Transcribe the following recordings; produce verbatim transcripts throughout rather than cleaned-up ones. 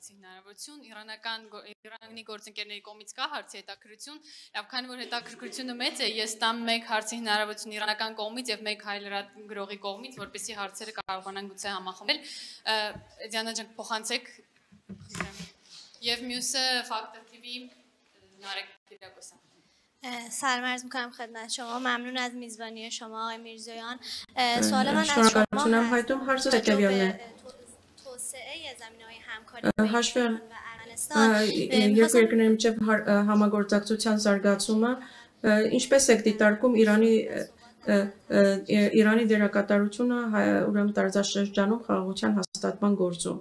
հարցի հնարավորություն, իրանական Իրանի գործընկերների կողմից կա հարցի հետաքրքրություն, լավ, քանի որ հետաքրքրությունը մեծ է, ես տամ մեկ հարցի հնարավորություն իրանական կողմից եւ մեկ հայ լրագրողի կողմից, որպեսզի հարցերը կարողանան գուցե համախմբել։ Դիանա ջան, փոխանցեք եւ մյուսը Factor T V Նարեկ Կիրակոսյան. سلام عرض میکنم خدمت شما ممنون از میزبانی شما آقای میرزایان سوال من از شما هست توسعه زمینه‌های همکاری و ارمنستان երկու երկրների միջև համագործակցության զարգացումը ինչպես եք դիտարկում Իրանի Իրանի դերակատարությունը ուրեմն տարածաշրջանում խաղաղության հաստատման գործում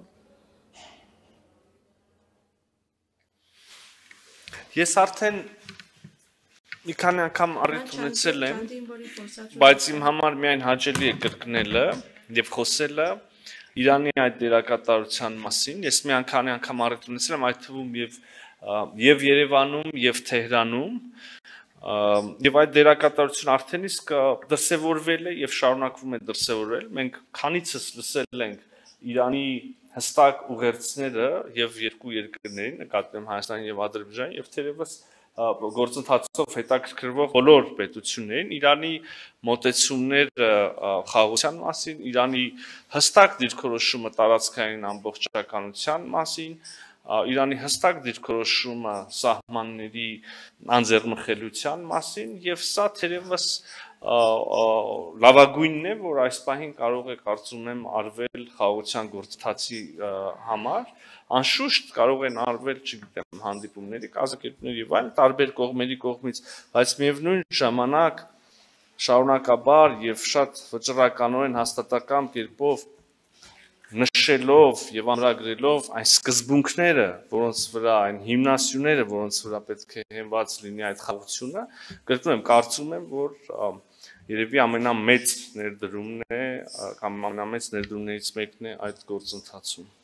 Ես արդեն մի քանի անգամ առիթ ունեցել եմ, բայց իմ համար միայն հաճելի է կրկնելը եւ խոսելը Իրանի այդ դերակատարության մասին։ Ես մի անգամ անգամ առիթ ունեցել եմ այդ թվում եւ եւ Երևանում եւ Թեհրանում եւ այդ դերակատարությունը արդեն իսկ դրսեւորվել է եւ շարունակվում է դրսեւորվել։ Մենք քանիցս լսել ենք Իրանի հստակ ուղերձները եւ երկու երկրներին, նկատի եմ Հայաստանի եւ Ադրբեջանի եւ թերևս գործընթացով հետաքրքրվող բոլոր պետություններին Իրանի մոտեցումները խաղաղության մասին, Իրանի հստակ դիրքորոշումը տարածքային ամբողջականության մասին, Իրանի հստակ դիրքորոշումը սահմանների անձեռնխելության մասին եւ սա թերևս լավագույնն է, որ այս պահին կարող է կարծում եմ արվել խաղաղության գործընթացի համար Անշուշտ կարող են արվել, չգիտեմ, հանդիպումների, կազմակերպությունների եւ այլն տարբեր կողմերի կողմից, բայց միևնույն ժամանակ շարունակաբար եւ շատ վճռականորեն հաստատակամ կերպով նշելով եւ ամրագրելով այն սկզբունքները, որոնց վրա այն հիմնասյուները, որոնց վրա պետք է հենված լինի այդ խաղաղությունը, կրկնում եմ, կարծում եմ, որ երևի ամենամեծ ներդրումն է կամ ամենամեծ ներդրումներից մեկն է այդ գործընթացում